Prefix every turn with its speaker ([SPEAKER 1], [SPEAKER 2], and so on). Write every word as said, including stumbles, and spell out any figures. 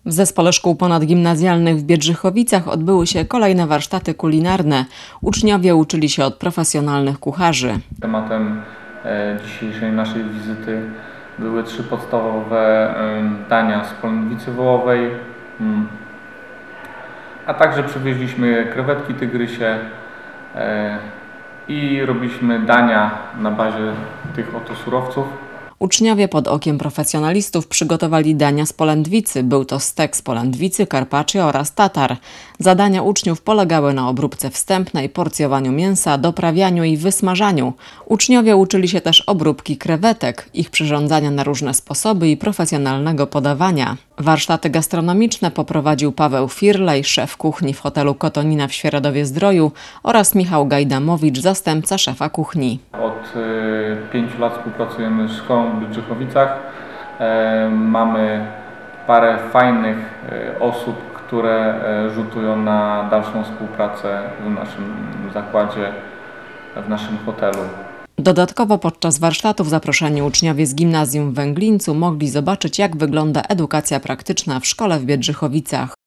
[SPEAKER 1] W Zespole Szkół Ponadgimnazjalnych w Biedrzychowicach odbyły się kolejne warsztaty kulinarne. Uczniowie uczyli się od profesjonalnych kucharzy.
[SPEAKER 2] Tematem e, dzisiejszej naszej wizyty były trzy podstawowe e, dania z polędwicy wołowej, mm, a także przywieźliśmy krewetki tygrysie e, i robiliśmy dania na bazie tych oto surowców.
[SPEAKER 1] Uczniowie pod okiem profesjonalistów przygotowali dania z polędwicy. Był to stek z polędwicy, carpaccio oraz tatar. Zadania uczniów polegały na obróbce wstępnej, porcjowaniu mięsa, doprawianiu i wysmażaniu. Uczniowie uczyli się też obróbki krewetek, ich przyrządzania na różne sposoby i profesjonalnego podawania. Warsztaty gastronomiczne poprowadził Paweł Firlej, szef kuchni w hotelu Kotonina w Świeradowie-Zdroju oraz Michał Gajdamowicz, zastępca szefa kuchni.
[SPEAKER 2] Od y, pięciu lat współpracujemy z szkołą w Biedrzychowicach. E, mamy parę fajnych e, osób, które e, rzutują na dalszą współpracę w naszym zakładzie, w naszym hotelu.
[SPEAKER 1] Dodatkowo podczas warsztatów zaproszeni uczniowie z gimnazjum w Węglińcu mogli zobaczyć, jak wygląda edukacja praktyczna w szkole w Biedrzychowicach.